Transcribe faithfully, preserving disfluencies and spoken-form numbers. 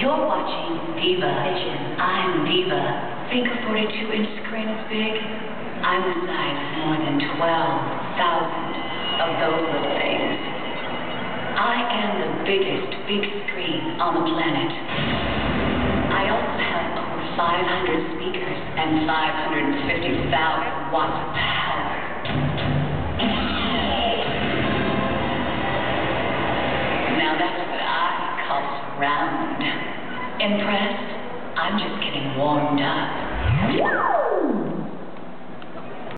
You're watching Diva Vision. I'm Diva. Think a forty-two inch screen is big? I'm the size of more than twelve thousand of those little things. I am the biggest big screen on the planet. I also have over five hundred speakers and five hundred fifty thousand watts of power. Now that's what I call surround. Impressed? I'm just getting warmed up.